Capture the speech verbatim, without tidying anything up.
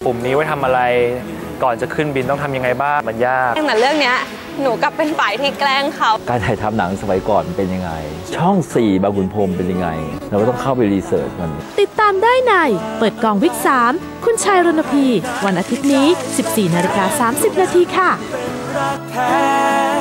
ปุ่มนี้ไว้ทำอะไรก่อนจะขึ้นบินต้องทำยังไงบ้างมันยากแต่เรื่องนี้หนูกลับเป็นฝ่ายที่แกล้งเขาการถ่ายทำหนังสมัยก่อนเป็นยังไงช่องสี่บางขุนพรหมเป็นยังไงเราก็ต้องเข้าไปรีเสิร์ชมันติดตามได้ในเปิดกองวิกสามคุณชายรณพีวันอาทิตย์นี้ สิบสี่นาฬิกาสามสิบนาทีค่ะ